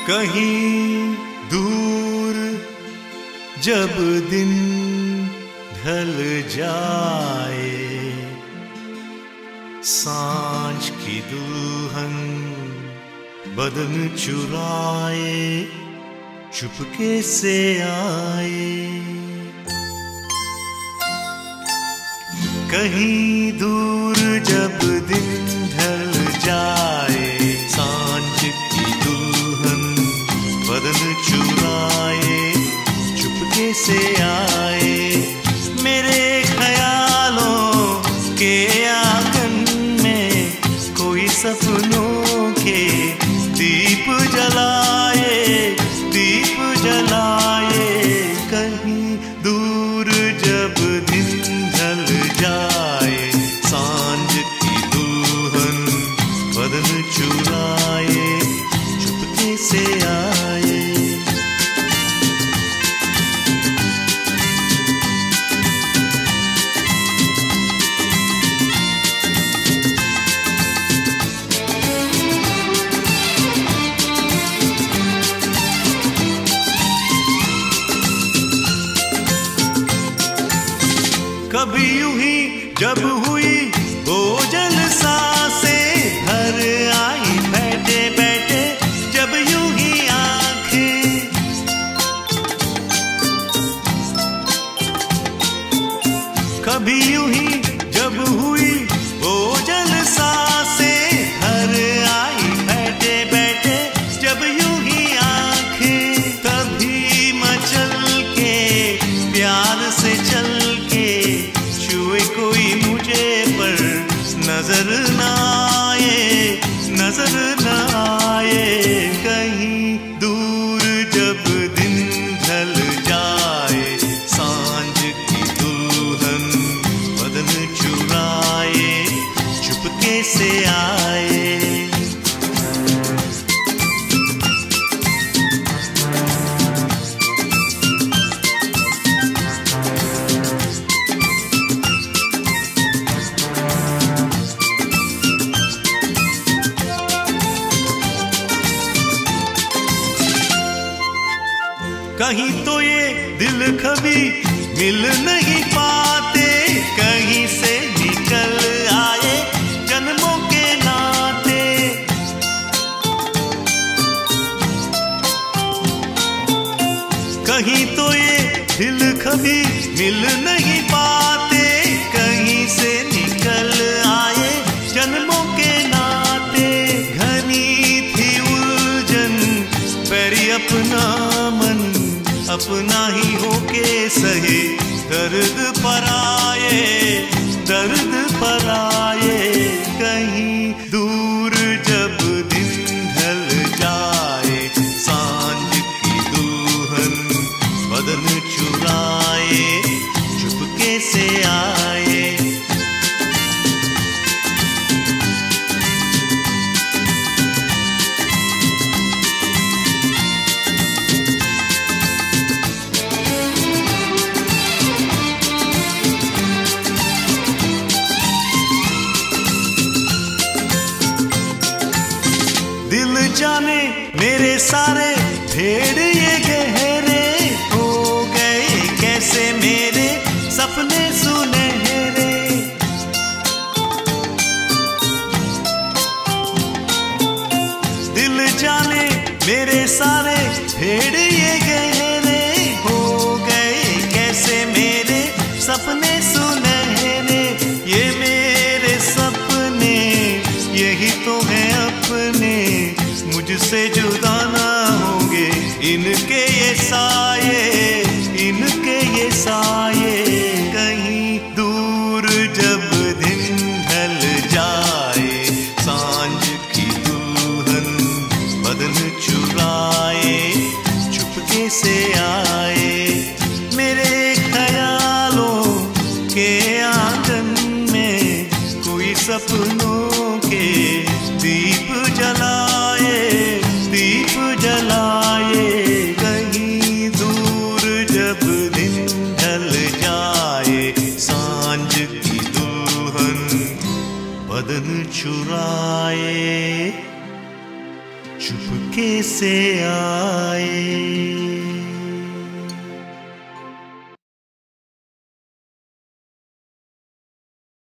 कहीं दूर जब दिन ढल जाए, सांझ की दुल्हन बदन चुराए चुपके से आए। कहीं दूर जब दिन ढल जाए, सांझ की दुल्हन बदन चुराए चुपके से आए। मेरे ख्यालों के आंगन में कोई सपनों के दीप जलाए, दीप जलाए। कहीं दूर जब दिन ढल जाए, सांझ की दुल्हन बदन चुराए चुपके से आए। कभी यूं ही जब हुई भोजन सांसें घर आई बैठे बैठे, जब यूं ही आंखें। कभी यूं ही जब हुई भोजन सांसें घर आई बैठे बैठे, जब यूं ही आंखें। तभी मचल के प्यार से चल कोई मुझे पर नजर न आए, नजर न आए। कहीं दूर जब दिन ढल जाए, सांझ की दुल्हन बदन चुराए चुपके से आए। कहीं तो ये दिल कभी मिल नहीं पाते, कहीं से निकल आए जन्मों के नाते। कहीं तो ये दिल कभी मिल नहीं पाते, कहीं से निकल आए जन्मों के नाते। घनी थी उलझन पैरी अपना मन, अपना ही होके सहे दर्द पर आए, दर्द पर आए। कहीं दूर जब दिन ढल जाए, सांझ की दुल्हन बदन चुराए चुपके से आए। दिल जाने मेरे सारे भेड़ ये गहरे हो गए, कैसे मेरे सपने सुनहरे। दिल जाने मेरे सारे भेड़ ये गहरे हो गए, कैसे मेरे सपने सुनहरे। ये मेरे सपने यही तो है अपने, मुझसे जुदा ना होंगे इनके ये साये, इनके ये साये। कहीं दूर जब दिन ढल जाए, सांझ की दुल्हन बदन चुराए चुपके से आए। मेरे ख्यालों के आंगन में कोई सपनों के दीप जलाए, दीप जलाए। कहीं दूर जब दिन ढल जाए, सांझ की दुल्हन बदन चुराए चुपके से आ